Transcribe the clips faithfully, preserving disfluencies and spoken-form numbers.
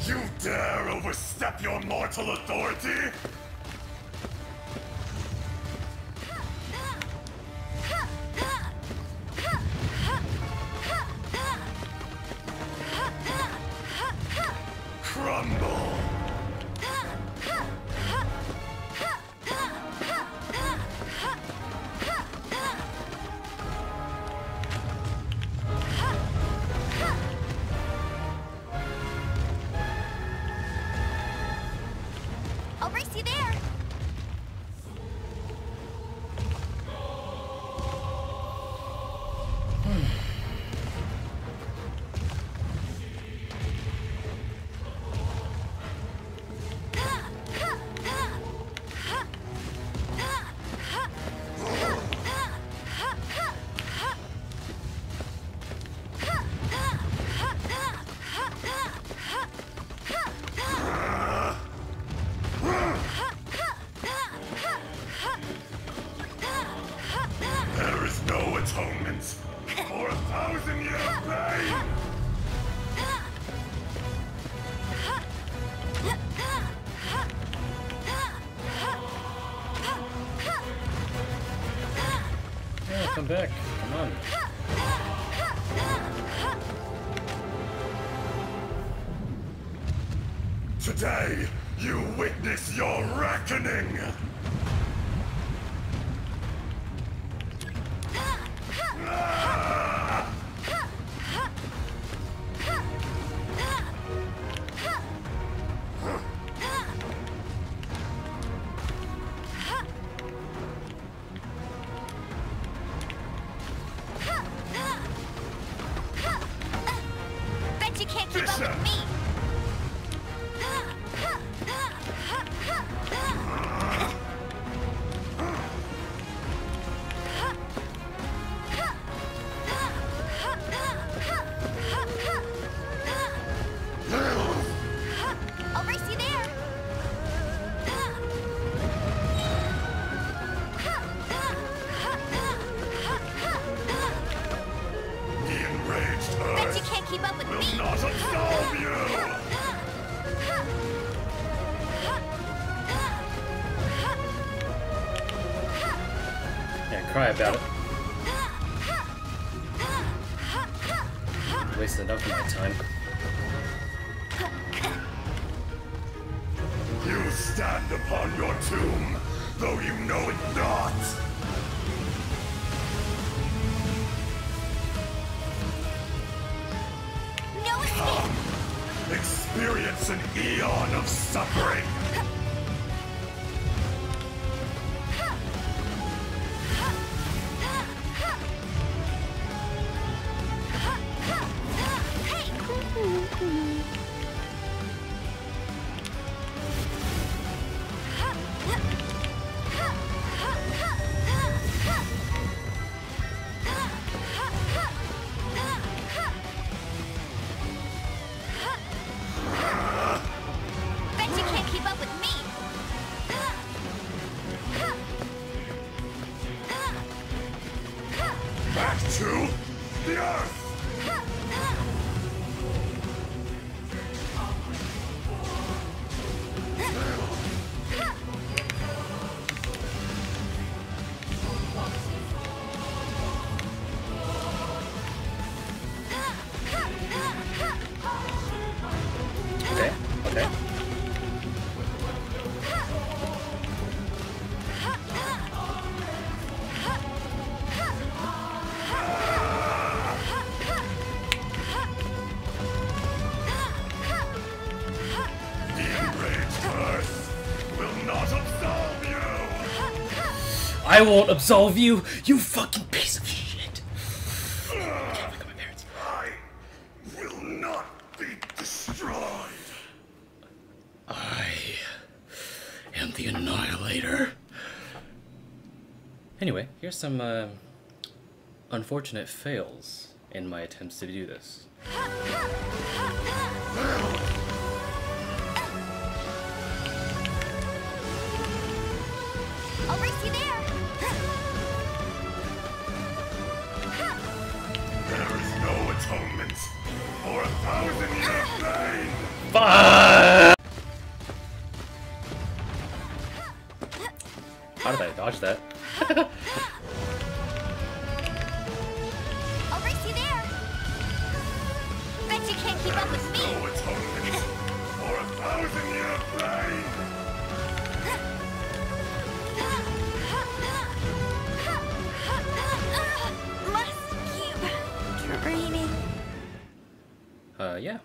You dare overstep your mortal authority? Crumble! I'll race you there! There is no atonement for a thousand years pain! Yeah, come back. Come on. Today, you witness your reckoning! Bet you can't keep up with me! I'll race you there! The enraged Bet you Earth can't keep up with will me! not absolve you! Yeah, cry about it. Wasted enough of my time. You stand upon your tomb, though you know it not! No escape! Experience an eon of suffering! Bet you can't keep up with me! Back to the Earth! Okay, okay. The enraged Earth will not absolve you! I won't absolve you, you fucking piece of shit. Can't look at my parents. I will not be destroyed! I am the Annihilator. Anyway, here's some uh, unfortunate fails in my attempts to do this. I'll race you there! There is no atonement for a thousand years pain! Fuck! How did I dodge that? I'll race you there. Bet you can't keep up with me. No atonement for a thousand year pain. Must keep training. Uh, yeah.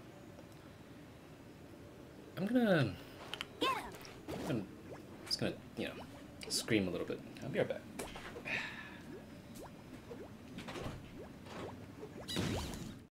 I'm gonna... Get him. I'm just gonna, you know, scream a little bit. I'll be right back.